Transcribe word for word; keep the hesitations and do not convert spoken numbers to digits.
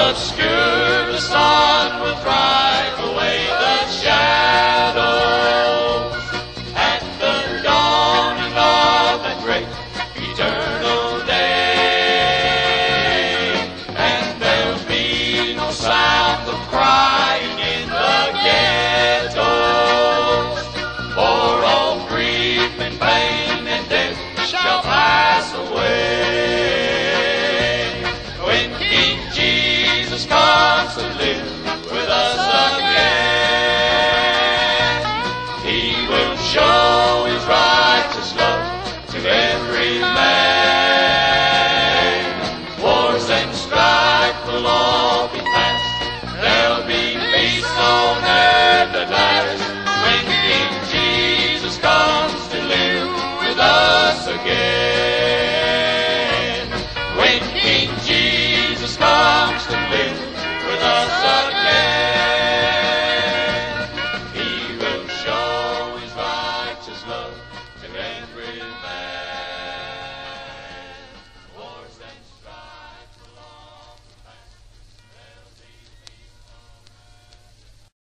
obscure, the sun will drive away the shadows. At the dawning of that great eternal day, and there'll be no sound of crying in the ghettos, for all grief and pain and death shall pass away. When King Jesus comes to live with us again, He will show His righteous love to every man. Wars and strife will all be past, there'll be peace on earth at last, when King Jesus comes to live with us again. When King Jesus comes to live with us again.